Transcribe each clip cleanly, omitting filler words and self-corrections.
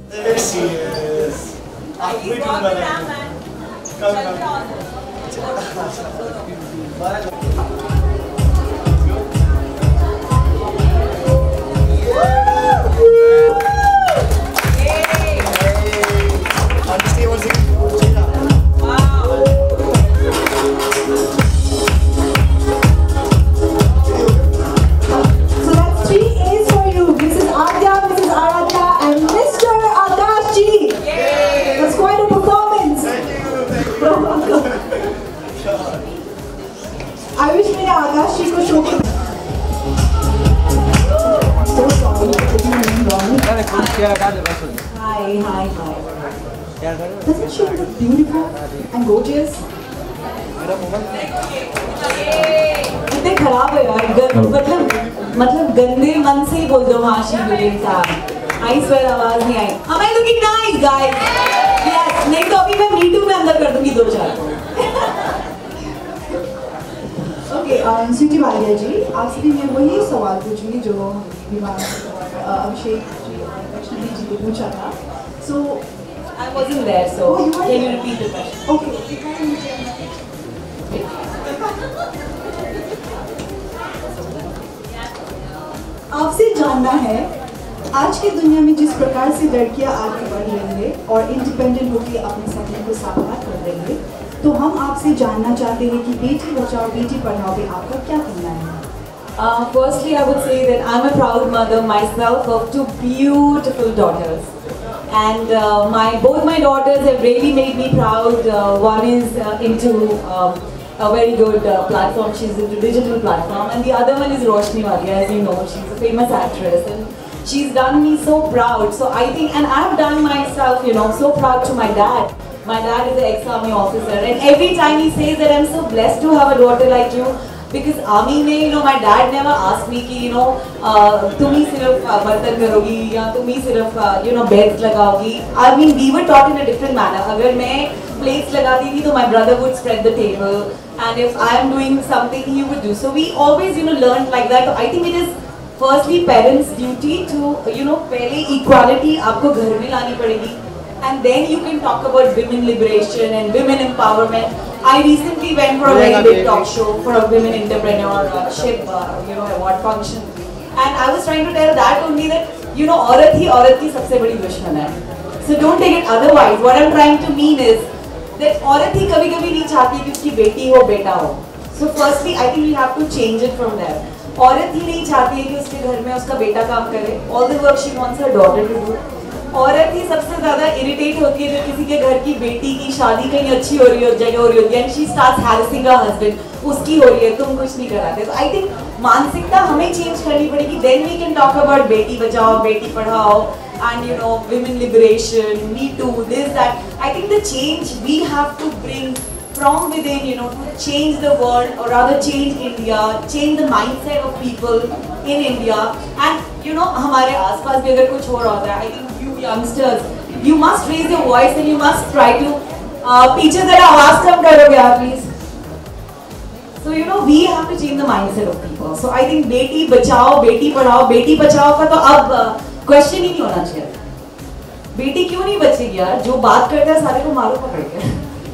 Yes. We do I wish मेरे आकाश जी को show कर। So sorry for getting your name wrong. Hi. Doesn't she look beautiful and gorgeous? कितने खराब है यार, मतलब गंदे मन से ही बोल दो हाँ शी लुकिंग था। I swear आवाज नहीं आई। Am I looking nice guys? Yes. नहीं तो अभी मैं Me Too में अंदर कर दूँगी 2-4। Okay, Sweety Walia जी, आपसे भी मैं वही सवाल पूछूंगी जो अभिषेक जी और लक्ष्मी जी को पूछा था। So I wasn't there, so can you repeat the question? Okay. आपसे जानना है, आज की दुनिया में जिस प्रकार से लड़कियां आगे बढ़ रही है और इंडिपेंडेंट होकर अपने सपने को साकार कर रही है, तो हम आपसे जानना चाहते हैं कि बेटी बचाओ बेटी पढ़ाओ पे आपका क्या कहना है? Firstly, I would say that I'm a proud mother myself of 2 beautiful daughters, and both my daughters have really made me proud. One is into a very good platform; she's into digital platform, and the other one is Shivaadya, as you know, she's a famous actress, and she's done me so proud. So I think, and I've done myself, so proud to my dad. My dad is an ex-army officer, and every time he says that I'm so blessed to have a daughter like you, because army में, my dad never asked me कि, तुम ही सिर्फ बर्तन करोगी या तुम ही सिर्फ, beds लगाओगी. I mean, we were taught in a different manner. अगर मैं plates लगाती थी, तो my brother would spread the table, and if I am doing something, he would do. So we always, learned like that. So I think it is firstly parents' duty to, पहले equality आपको घर में लानी पड़ेगी. And then you can talk about women liberation and women empowerment. I recently went for a very big talk show for a women entrepreneurship, award function, and I was trying to tell that only that औरत की सबसे बड़ी दुश्मन है. So don't take it otherwise. What I'm trying to mean is that औरत ही कभी-कभी नहीं चाहती कि उसकी बेटी हो बेटा हो. So firstly, I think we have to change it from there. औरत ही नहीं चाहती है कि उसके घर में उसका बेटा काम करे. All the work she wants her daughter to do. औरत ही सबसे ज़्यादा इरिटेट होती है जब किसी के घर की बेटी की शादी कहीं अच्छी हो रही हो, जगह हो रही होती है, and she starts harassing her husband, उसकी हो रही है, तुम कुछ नहीं कराते. So I think मानसिकता हमें चेंज करनी पड़ेगी. Then we can talk about Beti Bachao, Beti Padhao, and women liberation, Me Too, this, that. I think the change we have to bring from within, to change the world, or rather change India, change the mindset of people in India, and हमारे आसपास भी अगर कुछ हो रहा होता है, I think youngsters, you must raise your voice and you must try to पीछे जरा आवाज कम करोगे आप please. So we have to change the mindset of people. So I think Beti Bachao Beti Padhao. Beti Bachao का तो अब क्वेश्चन ही नहीं होना चाहिए. बेटी क्यों नहीं बचेगी यार? जो बात करता है सारे को मारो पकड़ के.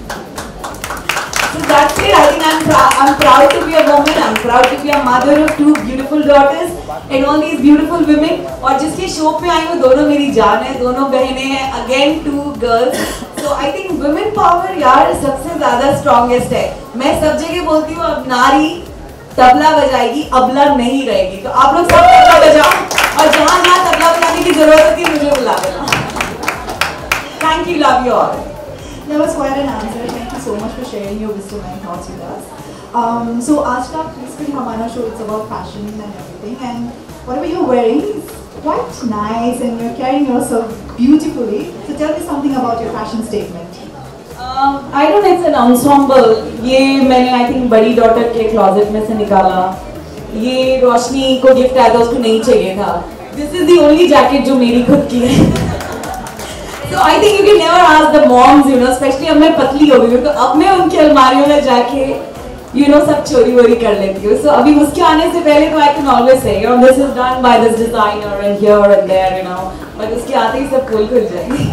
So that's it. I think I'm proud to be a woman. I'm proud to be a mother of 2 beautiful daughters and all these beautiful women. और जिसके शो पे आई वो दोनों मेरी जान है, दोनों बहनें हैं. Again 2 girls. So I think women power यार सबसे ज़्यादा strongest है. मैं सब जगह बोलती हूँ अब नारी तबला बजाएगी, अबला नहीं रहेगी. तो आप लोग सब तबला बजाओ और जहाँ तबला बजाने की जरूरत होती है मुझे बुला देना. Thank you, love you all. That was quite an answer. Thank you so much for sharing your wisdom and thoughts with us. So आज का basically हमारा show is about fashion and everything, and whatever you're wearing is quite nice and you're carrying yourself beautifully. So tell me something about your fashion statement. I don't know, it's an ensemble. ये मैंने I think बड़ी daughter के closet में से निकाला. ये रोशनी को gift आया था, उसको नहीं चाहिए था. This is the only jacket जो मेरी खुद की है. So I think you can never ask the moms, especially अब मैं पतली हो गई हूँ, तो अब मैं उनकी अलमारियों में जाके you know सब चोरी वोरी कर लेती हूँ. So अभी उसके आने से पहले तो I can always say, you know, this is done by this designer and here and there, you know. But उसके आते ही सब पोल खुल जाएगी.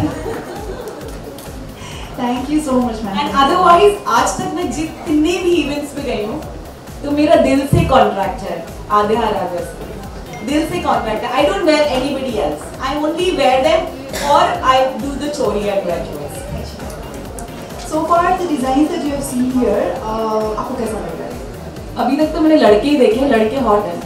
Thank you so much, ma'am. And otherwise आज तक मैं जितने भी events पे गई हूँ, तो मेरा दिल से contract है. आधे हरावे से. दिल से contract है. I don't wear anybody else. I only wear them or I do the chori and wear clothes. So far the designs that you have seen here, आपको कैसा लग रहा है? अभी तक तो मैंने लड़के ही देखे, लड़के हॉट हैं.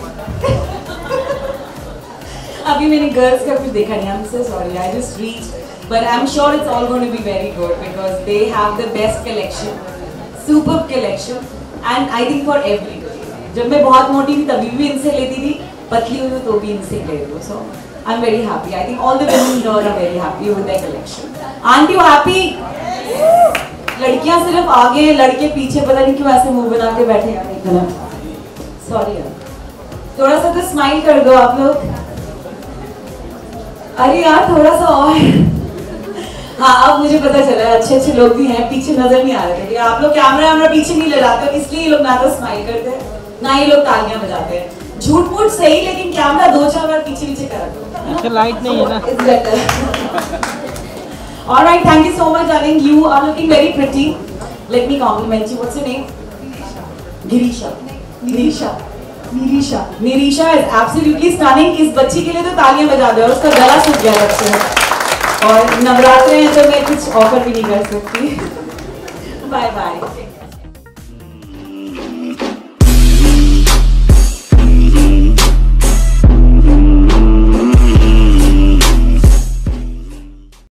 अभी मैंने गर्ल्स का कुछ देखा नहीं. I'm so sorry. I just reached, but I'm sure it's all going to be very good because they have the best collection, superb collection, and I think for everybody. जब मैं बहुत मोटी थी तभी भी इनसे लेती थी, पतली हुई तो भी इनसे ले रही हूँ. So I'm very happy. I think all the women here are very happy with their collection. Aren't you happy? लड़कियां सिर्फ आगे, लड़के पीछे. पता नहीं क्यों ऐसे मुंह बना के बैठे हैं. सॉरी यार, थोड़ा सा तो स्माइल कर दो आप लोग. अरे यार थोड़ा सा और. हाँ अब मुझे पता चला अच्छे अच्छे लोग भी हैं, पीछे नजर नहीं आ रहे थे. आप लोग कैमरा पीछे नहीं ले जाते, इसलिए ये लोग ना तो स्माइल करते हैं ना ये लोग तालियां बजाते हैं. झूठ मूठ सही, लेकिन कैमरा 2-4 बार पीछे करा दो. लाइट नहीं है ना. All right, thank you so much, darling. You are looking very pretty. Let me compliment you. What's your name? Girisha. Nirisha. Nirisha. Nirisha is absolutely stunning. इस बच्ची के लिए तो तालियां बजा दो. उसका गला सूख गया तब से. और नवरात्रे हैं तो मैं कुछ ऑफर भी नहीं कर सकती. Bye bye.